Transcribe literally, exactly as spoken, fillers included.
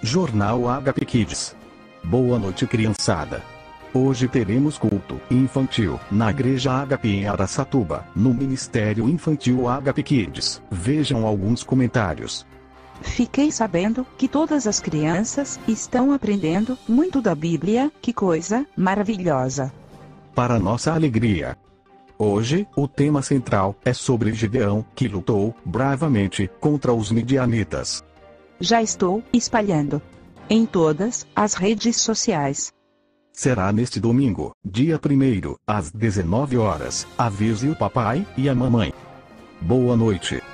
Jornal H P Kids. Boa noite, criançada. Hoje teremos culto infantil na Igreja H P em Araçatuba, no Ministério Infantil H P Kids. Vejam alguns comentários. Fiquei sabendo que todas as crianças estão aprendendo muito da Bíblia, que coisa maravilhosa. Para nossa alegria, hoje, o tema central é sobre Gideão, que lutou bravamente contra os midianitas. Já estou espalhando em todas as redes sociais. Será neste domingo, dia primeiro, às dezenove horas. Avise o papai e a mamãe. Boa noite.